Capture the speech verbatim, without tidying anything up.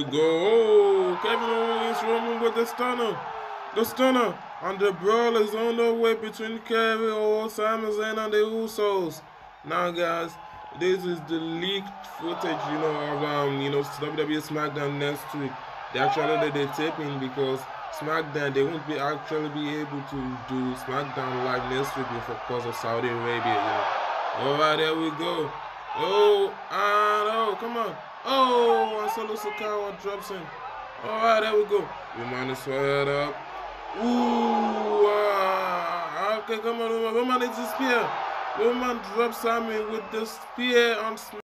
go. Oh, Kevin Owens Roman with the stunner. The stunner. And the brawl is on the way between Kevin Owens, Sami, Zayn, and the Usos. Now, guys, this is the leaked footage, you know, of um, you know, W W E SmackDown next week. They actually did the taping because SmackDown they won't be actually be able to do SmackDown live next week because of Saudi Arabia. You know. All right, there we go. Oh, and oh, come on. Oh, and Solo Sikoa drops in. All right, there we go. We might as well head up. Ooh, uh, okay, come on, Roman. Roman needs a spear. Roman drops Sami with the spear on.